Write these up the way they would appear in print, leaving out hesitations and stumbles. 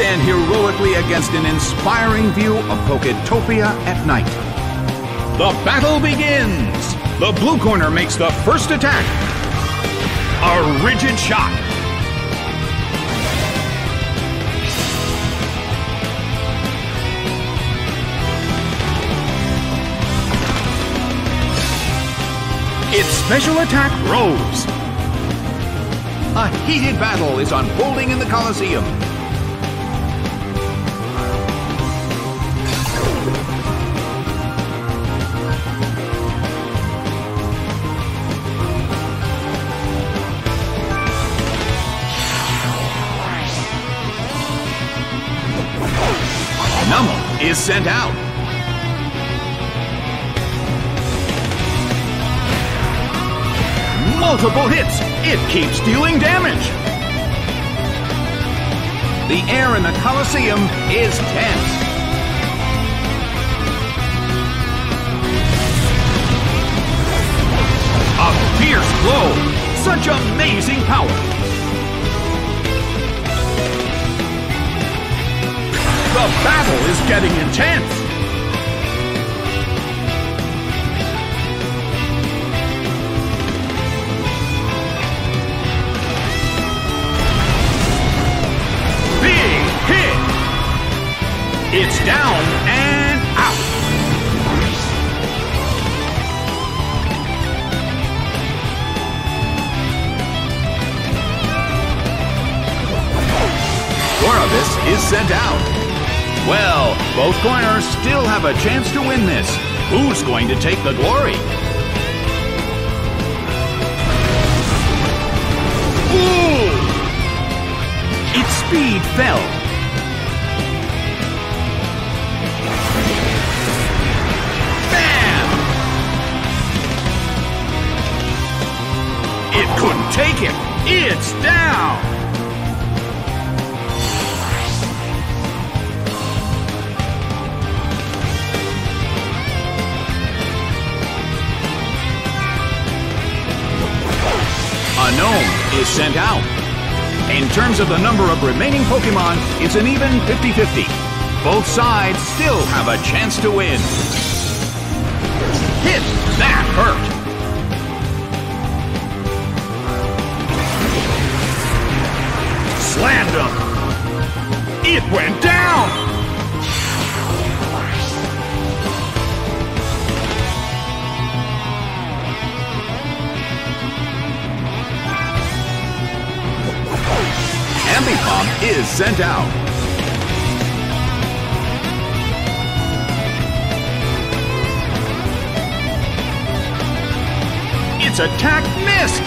stand heroically against an inspiring view of Poketopia at night. The battle begins! The blue corner makes the first attack. A rigid shot. Its special attack rose. A heated battle is unfolding in the Colosseum. Numel is sent out. Multiple hits! It keeps dealing damage! The air in the Colosseum is tense. A fierce blow! Such amazing power! The battle is getting intense! It's down and out. Gorebyss is sent out. Well, both corners still have a chance to win this. Who's going to take the glory? Ooh! Its speed fell. It couldn't take it! It's down! Unown is sent out. In terms of the number of remaining Pokémon, it's an even 50-50. Both sides still have a chance to win. Hit! That hurt! Slammed him! It went down! Ambipom is sent out. Its attack missed!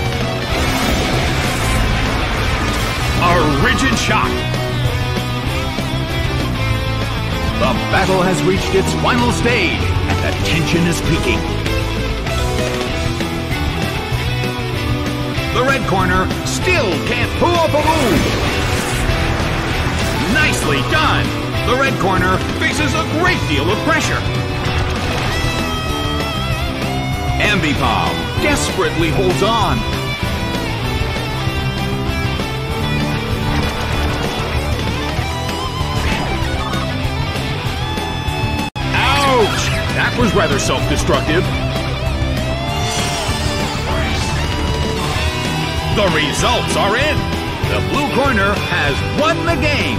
A rigid shot! The battle has reached its final stage, and the tension is peaking. The red corner still can't pull off a move! Nicely done! The red corner faces a great deal of pressure. Ambipom desperately holds on. That was rather self-destructive. The results are in! The blue corner has won the game!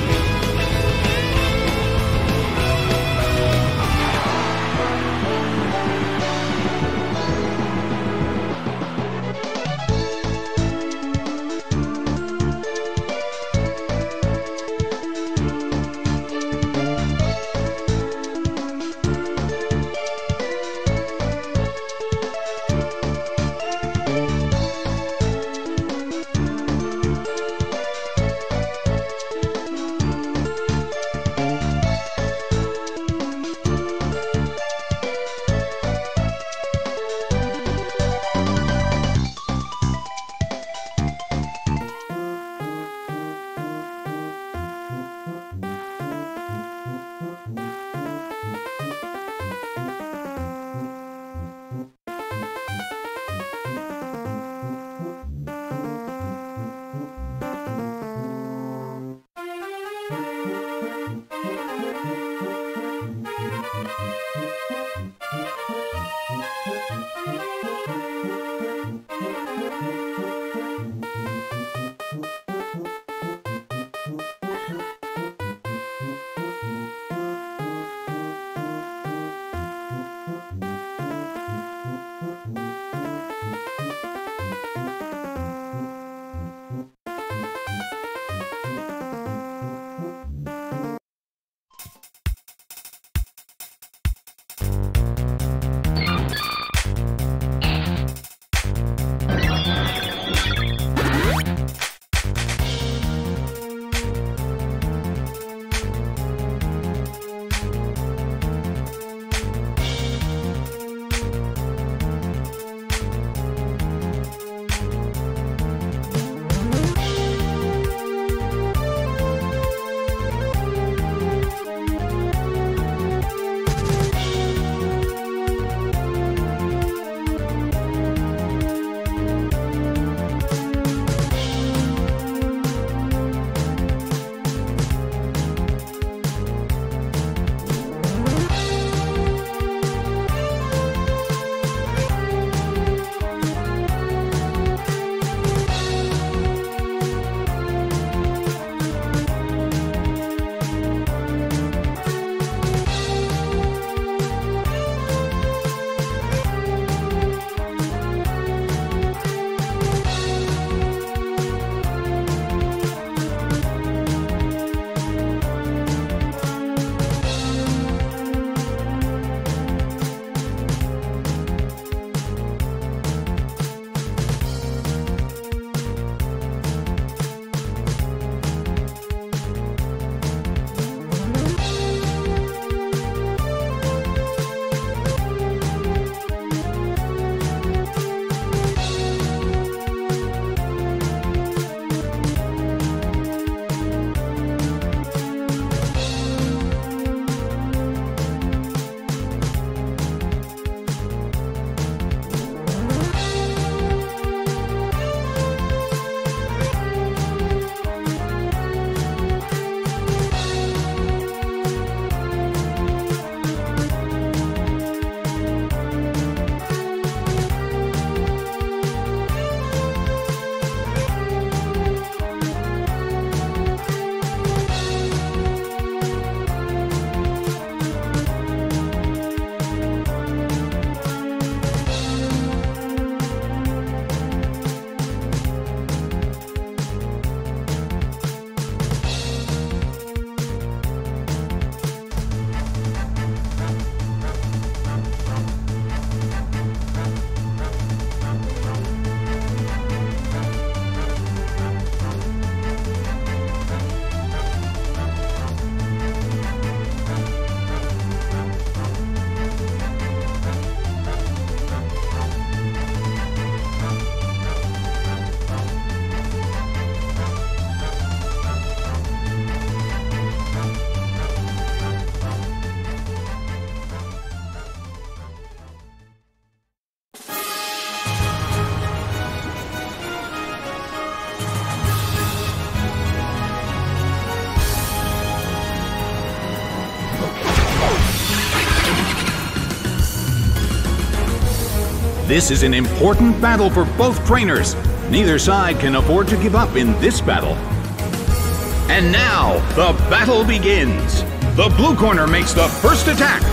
This is an important battle for both trainers. Neither side can afford to give up in this battle. And now, the battle begins. The blue corner makes the first attack.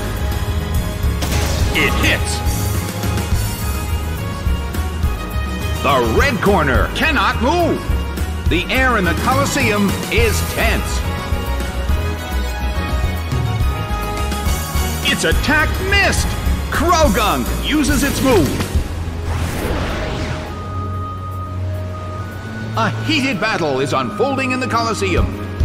It hits. The red corner cannot move. The air in the Colosseum is tense. Its attack missed. Croagunk uses its move. A heated battle is unfolding in the Colosseum.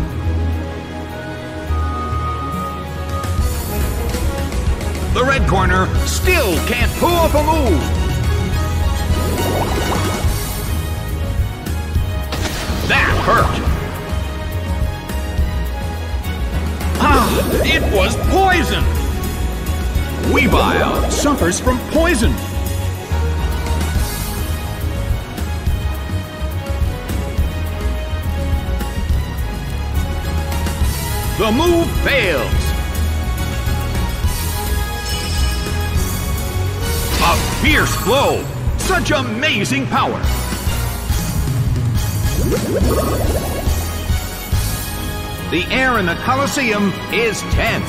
The red corner still can't pull off a move. That hurt. Ah, it was poison. Weavile suffers from poison. The move fails. A fierce blow. Such amazing power. The air in the Colosseum is tense.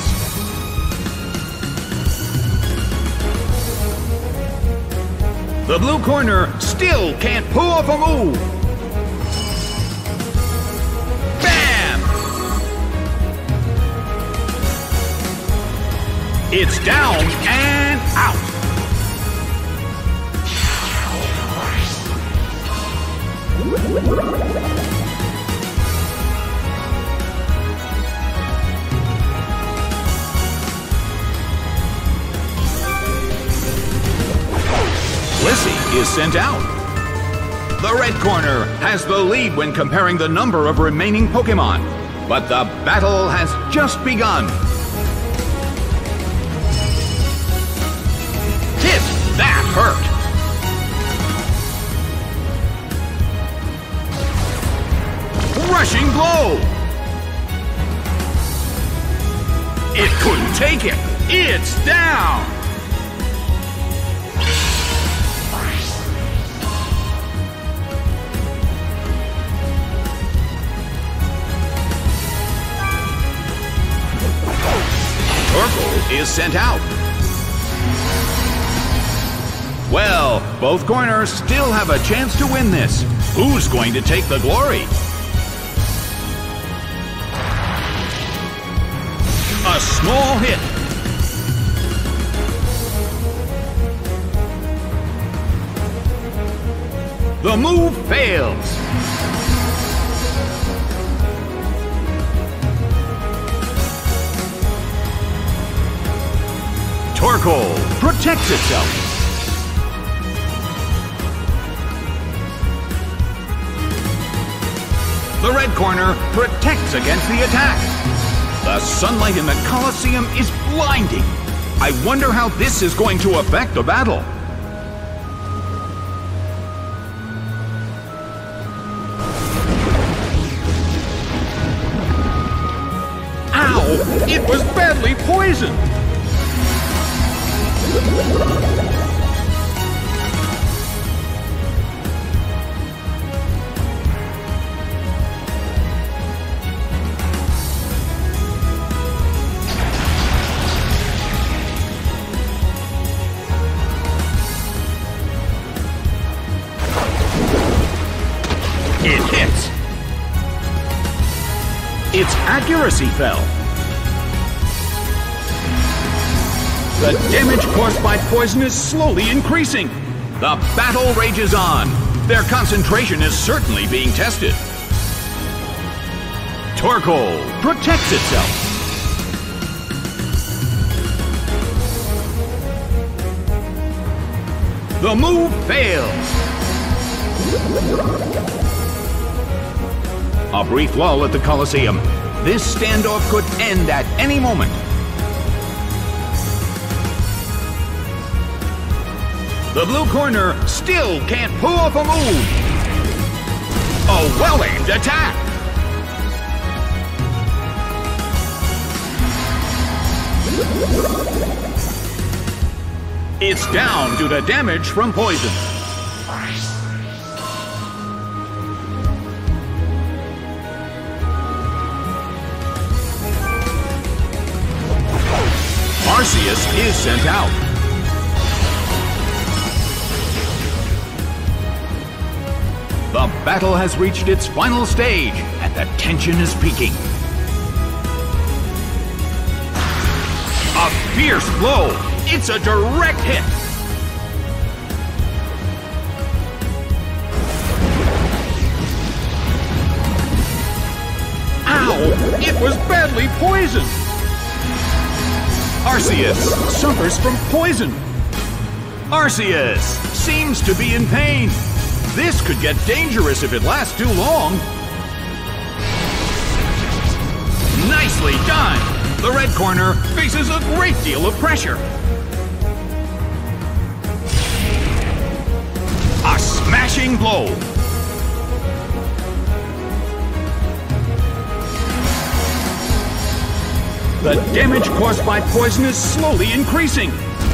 The blue corner still can't pull off a move. Bam! It's down and out. Blissey is sent out. The red corner has the lead when comparing the number of remaining Pokémon, but the battle has just begun. Hit! That hurt! Rushing blow! It couldn't take it! It's down! Torkoal is sent out. Well, both corners still have a chance to win this. Who's going to take the glory? A small hit. The move fails. Torkoal protects itself. The red corner protects against the attack. The sunlight in the Colosseum is blinding. I wonder how this is going to affect the battle. Ow! It was badly poisoned! It hits. Its accuracy fell. The damage caused by poison is slowly increasing. The battle rages on. Their concentration is certainly being tested. Torkoal protects itself. The move fails. A brief lull at the Colosseum. This standoff could end at any moment. The blue corner still can't pull off a move. A well-aimed attack. It's down due to damage from poison. Arceus is sent out. The battle has reached its final stage, and the tension is peaking. A fierce blow! It's a direct hit! Ow! It was badly poisoned! Arceus suffers from poison. Arceus seems to be in pain. This could get dangerous if it lasts too long. Nicely done! The red corner faces a great deal of pressure. A smashing blow. The damage caused by poison is slowly increasing.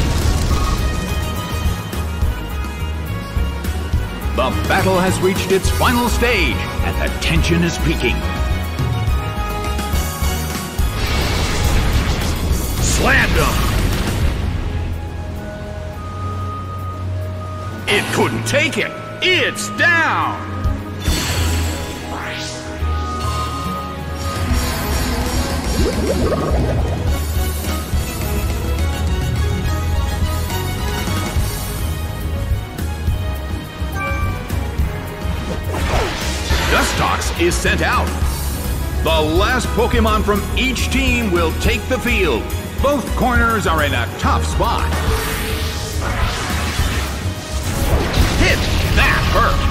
The battle has reached its final stage, and the tension is peaking. Slammed him! It couldn't take it! It's down! Dustox is sent out. The last Pokémon from each team will take the field. Both corners are in a tough spot. Hit! That hurt!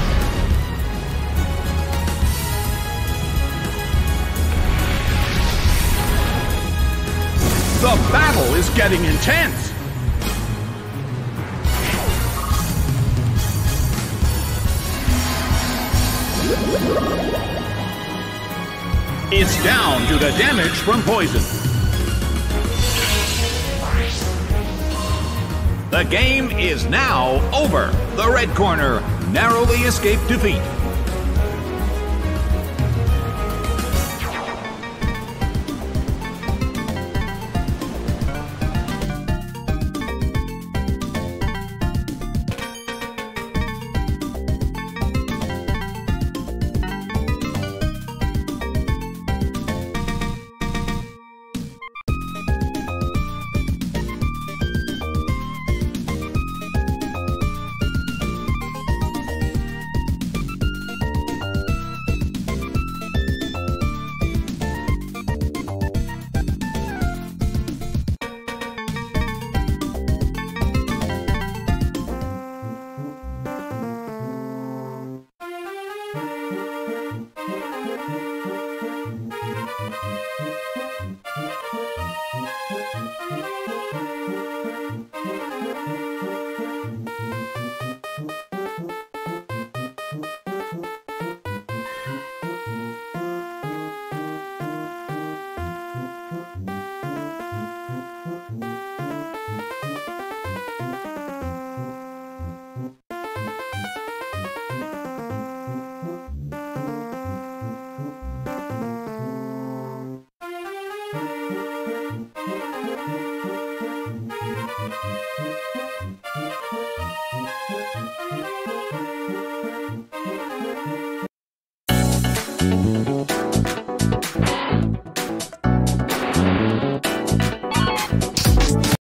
The battle is getting intense! It's down due to damage from poison. The game is now over. The red corner narrowly escaped defeat.